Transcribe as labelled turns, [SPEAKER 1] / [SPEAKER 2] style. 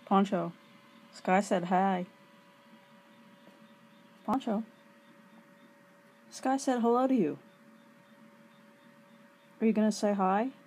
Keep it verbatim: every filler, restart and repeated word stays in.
[SPEAKER 1] Poncho. Sky said hi. Poncho. Sky said hello to you. Are you gonna say hi?